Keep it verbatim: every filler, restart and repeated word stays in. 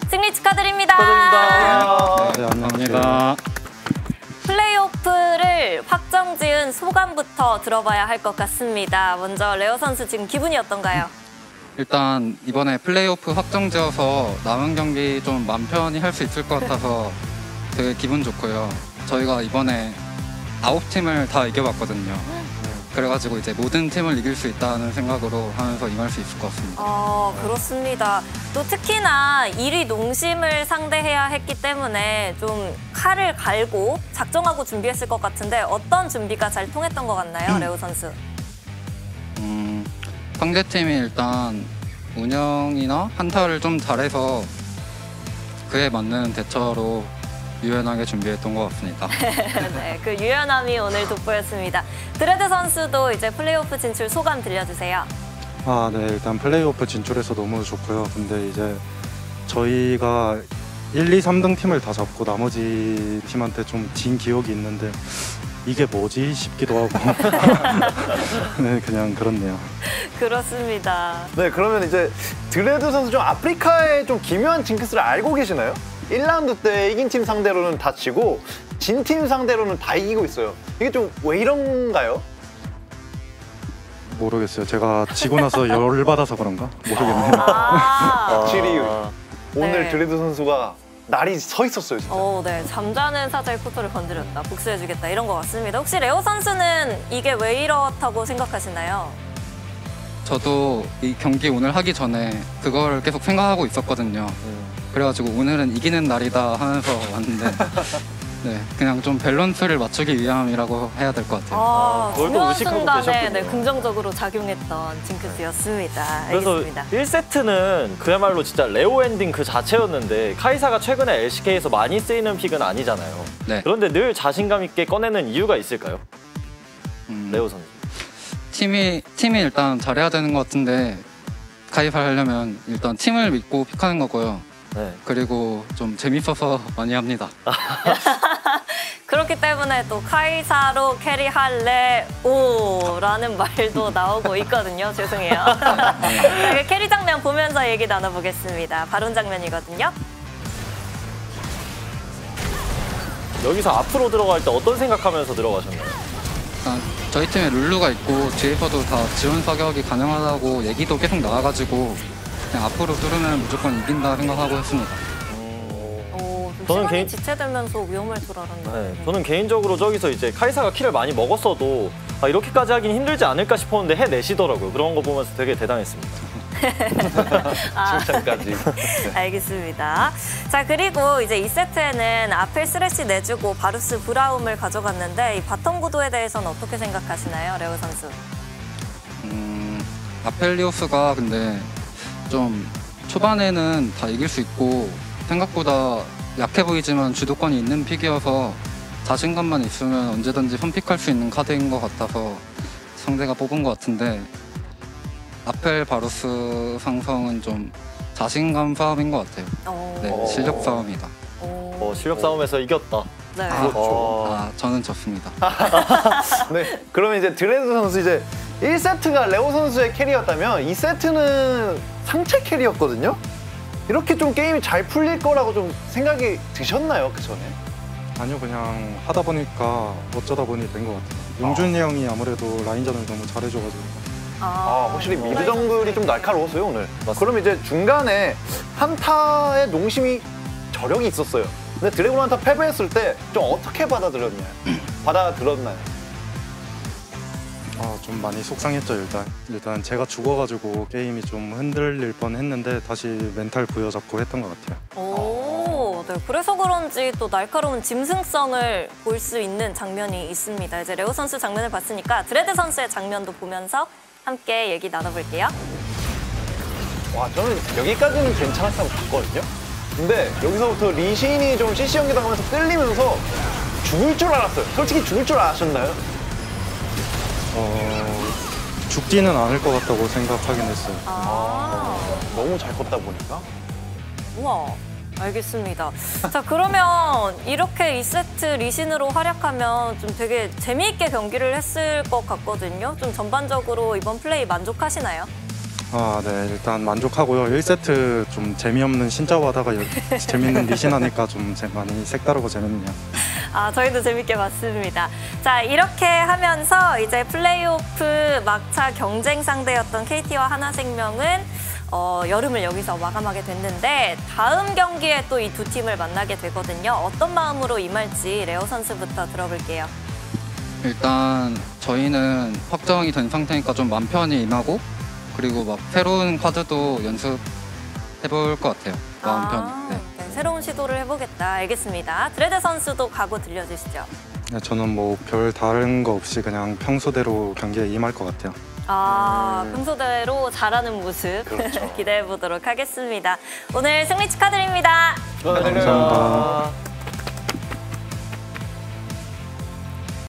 승리 축하드립니다. 축하드립니다. 네, 안녕하십니까. 플레이오프를 확정지은 소감부터 들어봐야 할 것 같습니다. 먼저 레오 선수 지금 기분이 어떤가요? 일단 이번에 플레이오프 확정지어서 남은 경기 좀 맘 편히 할 수 있을 것 같아서 되게 기분 좋고요. 저희가 이번에 아홉 팀을 다 이겨봤거든요. 그래가지고 이제 모든 팀을 이길 수 있다는 생각으로 하면서 임할 수 있을 것 같습니다. 어, 그렇습니다. 또 특히나 일 위 농심을 상대해야 했기 때문에 좀 칼을 갈고 작정하고 준비했을 것 같은데 어떤 준비가 잘 통했던 것 같나요, 레오 선수? 음, 상대팀이 일단 운영이나 한타를 좀 잘해서 그에 맞는 대처로 유연하게 준비했던 것 같습니다. 네, 그 유연함이 오늘 돋보였습니다. 드레드 선수도 이제 플레이오프 진출 소감 들려주세요. 아, 네, 일단 플레이오프 진출해서 너무 좋고요. 근데 이제 저희가 일, 이, 삼 등 팀을 다 잡고 나머지 팀한테 좀 진 기억이 있는데 이게 뭐지 싶기도 하고 네, 그냥 그렇네요. 그렇습니다. 네, 그러면 이제 드레드 선수 좀 아프리카의 좀 기묘한 징크스를 알고 계시나요? 일 라운드 때 이긴 팀 상대로는 다 지고 진 팀 상대로는 다 이기고 있어요. 이게 좀 왜 이런가요? 모르겠어요. 제가 지고 나서 열받아서 그런가? 모르겠네요. 아, 확실히 아, 오늘 네. 드레드 선수가 날이 서 있었어요, 진짜. 어, 네, 잠자는 사자의 코털을 건드렸다, 복수해주겠다 이런 것 같습니다. 혹시 레오 선수는 이게 왜 이렇다고 생각하시나요? 저도 이 경기 오늘 하기 전에 그걸 계속 생각하고 있었거든요. 그래가지고 오늘은 이기는 날이다 하면서 왔는데 네, 그냥 좀 밸런스를 맞추기 위함이라고 해야 될 것 같아요. 아, 그걸 또 중요한 의식하고 순간에 계셨군요. 네, 긍정적으로 작용했던 징크스였습니다. 그래서 알겠습니다. 일 세트는 그야말로 진짜 레오 엔딩 그 자체였는데 카이사가 최근에 엘시케이에서 많이 쓰이는 픽은 아니잖아요. 네. 그런데 늘 자신감 있게 꺼내는 이유가 있을까요? 음, 레오 선수. 팀이 팀이 일단 잘해야 되는 것 같은데 가입을 하려면 일단 팀을 믿고 픽하는 거고요. 네. 그리고 좀 재밌어서 많이 합니다. 그렇기 때문에 또 카이사로 캐리할래 오라는 말도 나오고 있거든요. 죄송해요. 자, 그 캐리 장면 보면서 얘기 나눠보겠습니다. 바론 장면이거든요. 여기서 앞으로 들어갈 때 어떤 생각하면서 들어가셨나요? 일단 저희 팀에 룰루가 있고 뒤에서도 다 지원 사격이 가능하다고 얘기도 계속 나와가지고 그냥 앞으로 뚫으면 무조건 이긴다 생각하고 했습니다. 오, 좀 저는 시간이 개인- 지체되면서 위험할 줄 알았는데. 네, 저는 개인적으로 저기서 이제 카이사가 킬을 많이 먹었어도 아, 이렇게까지 하긴 힘들지 않을까 싶었는데 해내시더라고요. 그런 거 보면서 되게 대단했습니다. 아, 칭찬까지. 알겠습니다. 자, 그리고 이제 이 세트에는 아펠 스레시 내주고 바루스 브라움을 가져갔는데 이 바텀 구도에 대해서는 어떻게 생각하시나요, 레오 선수? 음, 아펠리오스가 근데 좀 초반에는 다 이길 수 있고 생각보다 약해 보이지만 주도권이 있는 픽이어서 자신감만 있으면 언제든지 선픽할 수 있는 카드인 것 같아서 상대가 뽑은 것 같은데 아펠 바루스 상성은 좀 자신감 싸움인 것 같아요. 오. 네, 실력 싸움이다. 오. 어, 실력 싸움에서 이겼다. 네. 아, 그렇죠. 아, 저는 졌습니다. 네, 그러면 이제 드레드 선수 이제 일 세트가 레오 선수의 캐리였다면 이 세트는 상체 캐리였거든요? 이렇게 좀 게임이 잘 풀릴 거라고 좀 생각이 드셨나요, 그 전에? 아니요, 그냥 하다 보니까 어쩌다 보니 된 것 같아요. 용준이 형이 아무래도 라인전을 너무 잘해줘가지고. 아, 확실히 미드 정글이 좀 날카로웠어요, 오늘. 그럼 이제 중간에 한타의 농심이 저력이 있었어요. 근데 드래곤 한타 패배했을 때 좀 어떻게 받아들였나요? 받아들었나요? 아, 좀 많이 속상했죠, 일단. 일단 제가 죽어가지고 게임이 좀 흔들릴 뻔했는데 다시 멘탈 부여잡고 했던 것 같아요. 오, 네. 그래서 그런지 또 날카로운 짐승성을 볼 수 있는 장면이 있습니다. 이제 레오 선수 장면을 봤으니까 드레드 선수의 장면도 보면서 함께 얘기 나눠볼게요. 와, 저는 여기까지는 괜찮았다고 봤거든요? 근데 여기서부터 리신이 좀 씨씨 연기당하면서 끌리면서 죽을 줄 알았어요. 솔직히 죽을 줄 아셨나요? 어, 죽지는 않을 것 같다고 생각하긴 했어요. 아, 너무 잘 컸다 보니까. 우와. 알겠습니다. 자, 그러면 이렇게 이 세트 리신으로 활약하면 좀 되게 재미있게 경기를 했을 것 같거든요. 좀 전반적으로 이번 플레이 만족하시나요? 아, 네. 일단 만족하고요. 일 세트 좀 재미없는 신짜오하다가 재밌는 리신 하니까 좀 재- 많이 색다르고 재밌네요. 아, 저희도 재밌게 봤습니다. 자, 이렇게 하면서 이제 플레이오프 막차 경쟁 상대였던 케이티와 하나생명은 어, 여름을 여기서 마감하게 됐는데 다음 경기에 또 이 두 팀을 만나게 되거든요. 어떤 마음으로 임할지 레오 선수부터 들어볼게요. 일단 저희는 확정이 된 상태니까 좀 맘 편히 임하고 그리고 막 새로운 카드도 연습해볼 것 같아요. 마음 아, 편히. 네. 네, 새로운 시도를 해보겠다. 알겠습니다. 드레드 선수도 각오 들려주시죠. 네, 저는 뭐 별 다른 거 없이 그냥 평소대로 경기에 임할 것 같아요. 아, 음. 평소대로 잘하는 모습 그렇죠. 기대해 보도록 하겠습니다. 오늘 승리 축하드립니다. 축하드려요. 감사합니다.